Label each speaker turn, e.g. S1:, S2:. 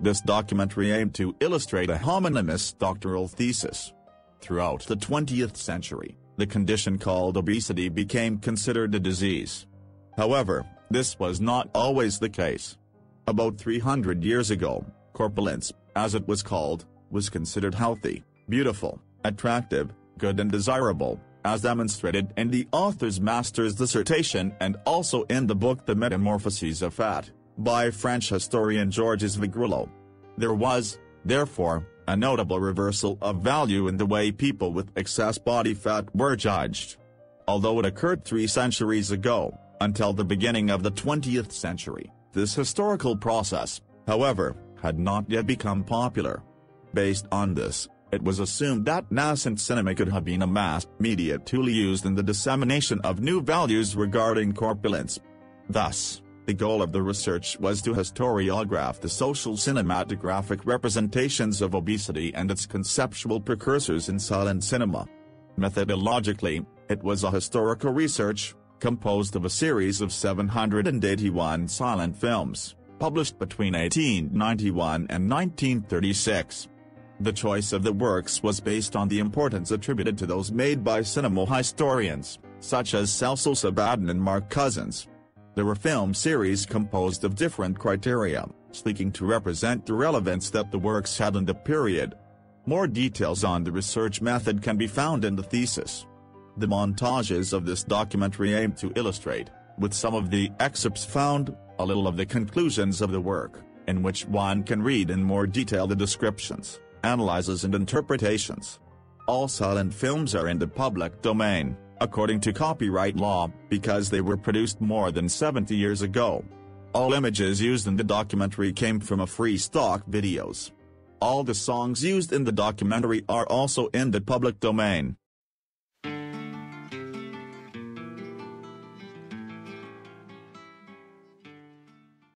S1: This documentary aimed to illustrate a homonymous doctoral thesis. Throughout the 20th century, the condition called obesity became considered a disease. However, this was not always the case. About 300 years ago, corpulence, as it was called, was considered healthy, beautiful, attractive, good and desirable, as demonstrated in the author's master's dissertation and also in the book The Metamorphoses of Fat, by French historian Georges Vigrelot. There was, therefore, a notable reversal of value in the way people with excess body fat were judged. Although it occurred 3 centuries ago, until the beginning of the 20th century, this historical process, however, had not yet become popular. Based on this, it was assumed that nascent cinema could have been a mass media tool used in the dissemination of new values regarding corpulence. Thus, the goal of the research was to historiograph the social cinematographic representations of obesity and its conceptual precursors in silent cinema. Methodologically, it was a historical research, composed of a series of 781 silent films, published between 1891 and 1936. The choice of the works was based on the importance attributed to those made by cinema historians, such as Cecil Sabaton and Mark Cousins. There were film series composed of different criteria, seeking to represent the relevance that the works had in the period. More details on the research method can be found in the thesis. The montages of this documentary aim to illustrate, with some of the excerpts found, a little of the conclusions of the work, in which one can read in more detail the descriptions, analyses and interpretations. All silent films are in the public domain, according to copyright law, because they were produced more than 70 years ago. All images used in the documentary came from a free stock videos. All the songs used in the documentary are also in the public domain.